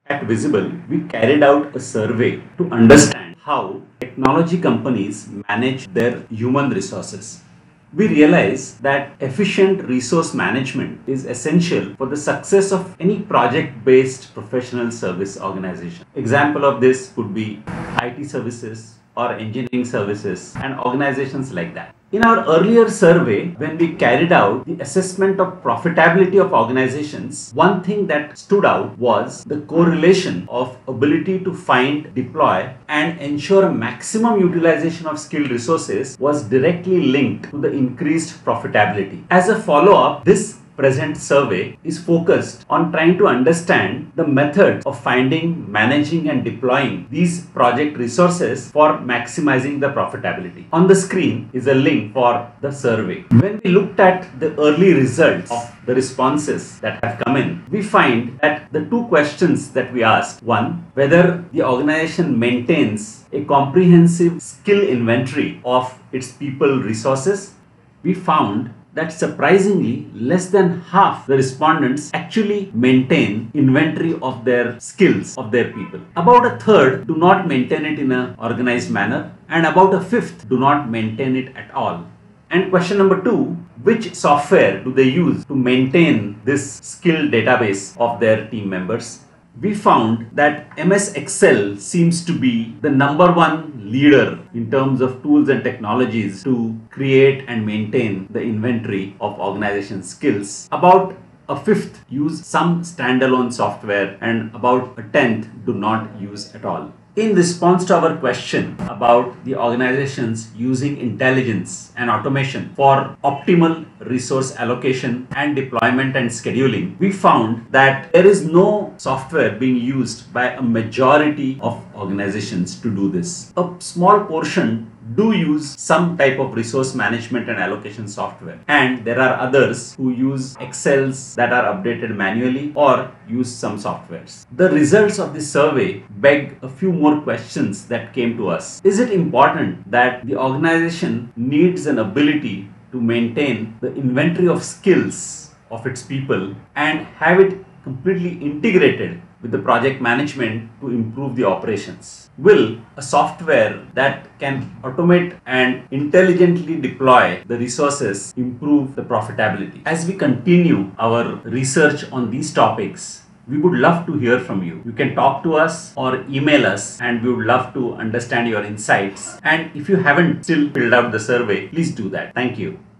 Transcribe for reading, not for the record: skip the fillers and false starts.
At Whizible, we carried out a survey to understand how technology companies manage their human resources. We realize that efficient resource management is essential for the success of any project-based professional service organization. Example of this could be IT services or engineering services and organizations like that. In our earlier survey, when we carried out the assessment of profitability of organizations, one thing that stood out was the correlation of ability to find, deploy, and ensure maximum utilization of skilled resources was directly linked to the increased profitability. As a follow-up, this present survey is focused on trying to understand the method of finding, managing and deploying these project resources for maximizing the profitability. On the screen is a link for the survey. When we looked at the early results of the responses that have come in, we find that the two questions that we asked, one, whether the organization maintains a comprehensive skill inventory of its people resources, we found that surprisingly less than half the respondents actually maintain inventory of their skills of their people. About a third do not maintain it in an organized manner, and about a fifth do not maintain it at all. And question number two, which software do they use to maintain this skill database of their team members? We found that MS Excel seems to be the #1 leader in terms of tools and technologies to create and maintain the inventory of organization skills. About a fifth use some standalone software and about a tenth do not use at all. In response to our question about the organizations using intelligence and automation for optimal resource allocation and deployment and scheduling, we found that there is no software being used by a majority of organizations to do this. A small portion do use some type of resource management and allocation software, and there are others who use Excels that are updated manually or use some softwares. The results of this survey beg a few more questions that came to us. Is it important that the organization needs an ability to maintain the inventory of skills of its people and have it completely integrated with the project management to improve the operations? Will a software that can automate and intelligently deploy the resources improve the profitability? As we continue our research on these topics, we would love to hear from you. You can talk to us or email us, and we would love to understand your insights. And if you haven't still filled out the survey, please do that. Thank you.